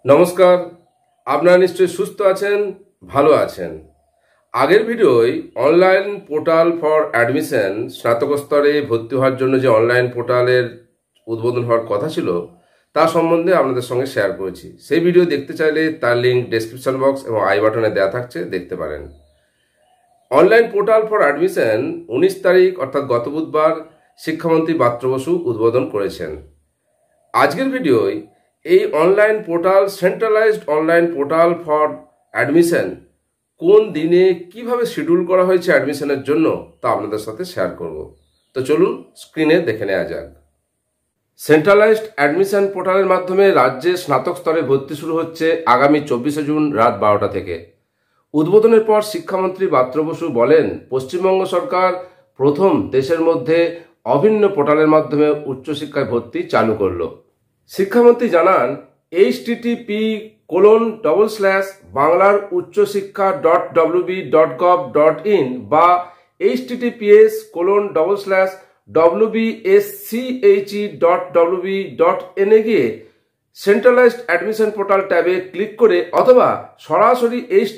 নমস্কার, আপনারা নিশ্চয়ই সুস্থ আছেন, ভালো আছেন। আগের ভিডিওয় অনলাইন পোর্টাল ফর অ্যাডমিশন স্নাতক স্তরে ভর্তি হওয়ার জন্য যে অনলাইন পোর্টালের উদ্বোধন হওয়ার কথা ছিল তা সম্বন্ধে আপনাদের সঙ্গে শেয়ার করেছি। সেই ভিডিও দেখতে চাইলে তার লিঙ্ক ডেসক্রিপশন বক্স এবং আই বাটনে দেওয়া থাকছে, দেখতে পারেন। অনলাইন পোর্টাল ফর অ্যাডমিশন 19 তারিখ অর্থাৎ গত বুধবার শিক্ষামন্ত্রী ব্রাত্য বসু উদ্বোধন করেছেন। আজকের ভিডিওয় এই online portal, centralised online portal for admission কোন দিনে কিভাবে শিডিউল করা হয়েছে অ্যাডমিশনের জন্য তা আপনাদের সাথে শেয়ার করব। তো চলুন স্ক্রিনে দেখে নেওয়া যাক। সেন্ট্রালাইজড অ্যাডমিশন পোর্টালের মাধ্যমে রাজ্যে স্নাতক স্তরে ভর্তি শুরু হচ্ছে আগামী 24শে জুন রাত 12টা থেকে। উদ্বোধনের পর শিক্ষামন্ত্রী ব্রাত্য বসু বলেন, পশ্চিমবঙ্গ সরকার প্রথম দেশের মধ্যে অভিন্ন পোর্টালের মাধ্যমে উচ্চশিক্ষায় ভর্তি চালু করলো। শিক্ষামন্ত্রী জানান, http://banglarucchoshikha.wb.gov.in বা https://wbsche.wb.in এ গিয়ে সেন্ট্রালাইজড অ্যাডমিশন পোর্টাল ট্যাবে ক্লিক করে অথবা সরাসরি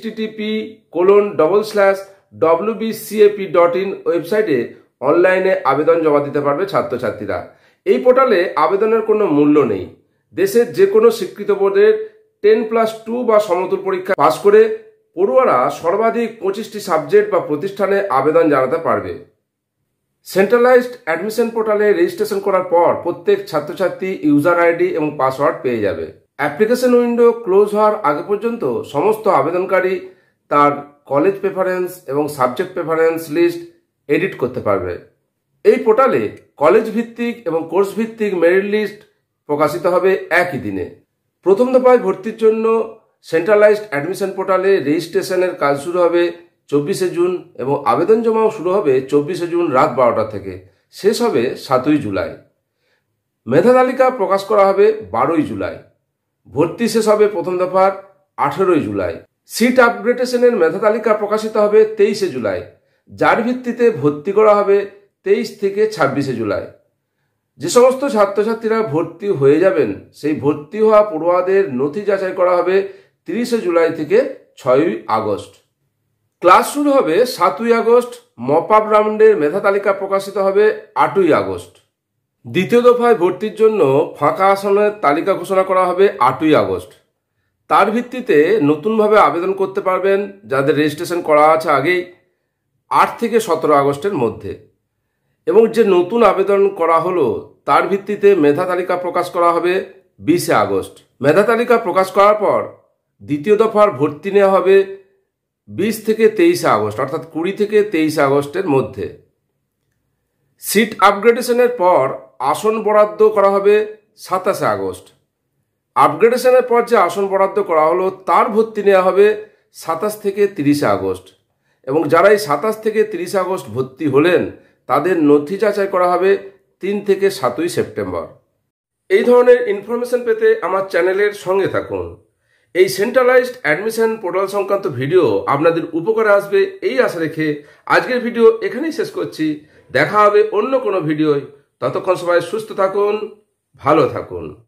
http://wbcap.in ওয়েবসাইটে অনলাইনে আবেদন জমা দিতে পারবে ছাত্রছাত্রীরা। এই পোর্টালে আবেদনের কোনো মূল্য নেই। দেশের যে কোনো স্বীকৃত বোর্ডের 10+2 বা সমতুল পরীক্ষা পাশ করে পড়ুয়ারা সর্বাধিক 25টি সাবজেক্ট বা প্রতিষ্ঠানে আবেদন জানাতে পারবে। সেন্ট্রালাইজড অ্যাডমিশন পোর্টালে রেজিস্ট্রেশন করার পর প্রত্যেক ছাত্রছাত্রী ইউজার আইডি এবং পাসওয়ার্ড পেয়ে যাবে। অ্যাপ্লিকেশন উইন্ডো ক্লোজ হওয়ার আগে পর্যন্ত সমস্ত আবেদনকারী তার কলেজ প্রেফারেন্স এবং সাবজেক্ট প্রেফারেন্স লিস্ট এডিট করতে পারবে। এই পোর্টালে কলেজ ভিত্তিক এবং কোর্স ভিত্তিক মেরিট লিস্ট প্রকাশিত হবে একই দিনে। প্রথম দফায় ভর্তির জন্য সেন্ট্রালাইজড অ্যাডমিশন পোর্টালে রেজিস্ট্রেশনের কাজ শুরু হবে 24শে জুন এবং আবেদন জমাও শুরু হবে 24শে জুন রাত 12টা থেকে, শেষ হবে 7ই জুলাই। মেধা তালিকা প্রকাশ করা হবে 12ই জুলাই। ভর্তি শেষ হবে প্রথম দফার 18ই জুলাই। সিট আপগ্রেডেশনের মেধা তালিকা প্রকাশিত হবে 23শে জুলাই, যার ভিত্তিতে ভর্তি করা হবে 23 থেকে 26শে জুলাই। যে সমস্ত ছাত্রছাত্রীরা ভর্তি হয়ে যাবেন সেই ভর্তি হওয়া পড়ুয়াদের নথি যাচাই করা হবে 30শে জুলাই থেকে 6ই আগস্ট। ক্লাস শুরু হবে 7ই আগস্ট। মপ আপ রাউন্ডের মেধা তালিকা প্রকাশিত হবে 8ই আগস্ট। দ্বিতীয় দফায় ভর্তির জন্য ফাঁকা আসনের তালিকা ঘোষণা করা হবে 8ই আগস্ট। তার ভিত্তিতে নতুনভাবে আবেদন করতে পারবেন যাদের রেজিস্ট্রেশন করা আছে আগেই 8 থেকে 17 আগস্টের মধ্যে। এবং যে নতুন আবেদন করা হলো তার ভিত্তিতে মেধা তালিকা প্রকাশ করা হবে 20শে আগস্ট। মেধা তালিকা প্রকাশ করার পর দ্বিতীয় দফার ভর্তি নেওয়া হবে 20 থেকে 23শে আগস্ট, অর্থাৎ 20 থেকে 23শে আগস্টের মধ্যে। সিট আপগ্রেডেশনের পর আসন বরাদ্দ করা হবে 27শে আগস্ট। আপগ্রেডেশনের পর যে আসন বরাদ্দ করা হলো তার ভর্তি নেওয়া হবে 27 থেকে 30শে আগস্ট। এবং যারা এই 27 থেকে 30শে আগস্ট ভর্তি হলেন তাদের নথি যাচাই করা হবে 3 থেকে 7ই সেপ্টেম্বর। এই ধরনের ইনফরমেশন পেতে আমার চ্যানেলের সঙ্গে থাকুন। এই সেন্ট্রালাইজড অ্যাডমিশন পোর্টাল সংক্রান্ত ভিডিও আপনাদের উপকারে আসবে এই আশা রেখে আজকের ভিডিও এখানেই শেষ করছি। দেখা হবে অন্য কোনো ভিডিওয়। ততক্ষণ সবাই সুস্থ থাকুন, ভালো থাকুন।